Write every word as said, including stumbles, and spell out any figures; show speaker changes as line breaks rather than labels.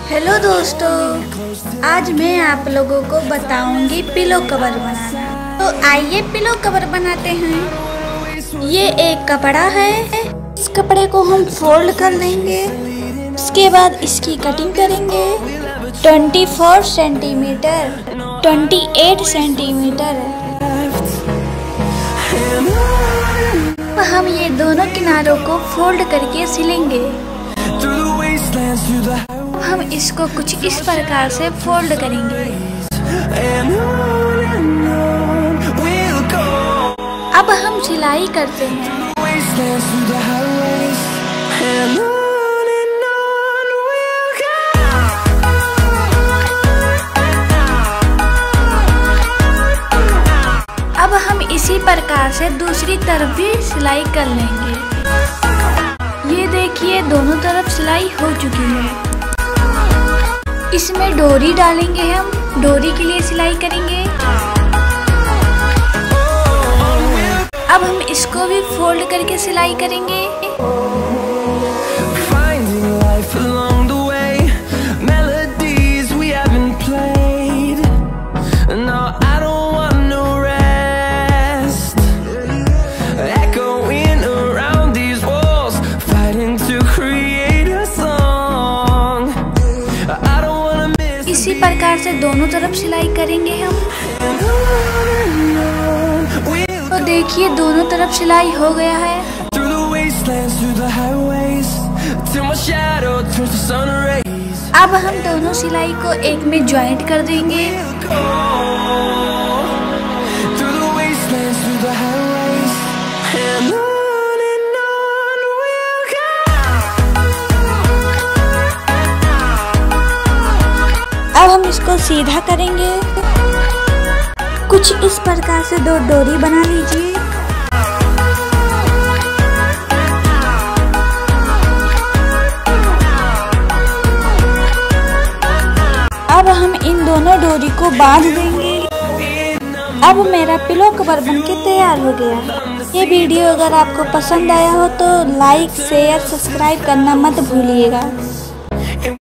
Hello दोस्तों, आज मैं आप लोगों को बताऊंगी पिलो कवर बनाना। तो आइए पिलो कवर बनाते हैं। ये एक कपड़ा है, इस कपड़े को हम फोल्ड कर लेंगे। उसके बाद इसकी कटिंग करेंगे चौबीस सेंटीमीटर, अट्ठाईस सेंटीमीटर। हम ये दोनों किनारों को फोल्ड करके सिलेंगे। हम इसको कुछ इस प्रकार से फोल्ड करेंगे। अब हम सिलाई करते हैं। अब हम इसी प्रकार से दूसरी तरफ भी सिलाई कर लेंगे। ये देखिए, दोनों तरफ सिलाई हो चुकी है। इसमें डोरी डालेंगे, हम डोरी के लिए सिलाई करेंगे। अब हम इसको भी फोल्ड करके सिलाई करेंगे। इसी प्रकार से दोनों तरफ सिलाई करेंगे हम। तो देखिए, दोनों तरफ सिलाई हो गया है। अब हम दोनों सिलाई को एक में ज्वाइंट कर देंगे। अब हम इसको सीधा करेंगे। कुछ इस प्रकार से दो डोरी बना लीजिए। अब हम इन दोनों डोरी को बांध देंगे। अब मेरा पिलो कवर बनके तैयार हो गया। ये वीडियो अगर आपको पसंद आया हो तो लाइक, शेयर, सब्सक्राइब करना मत भूलिएगा।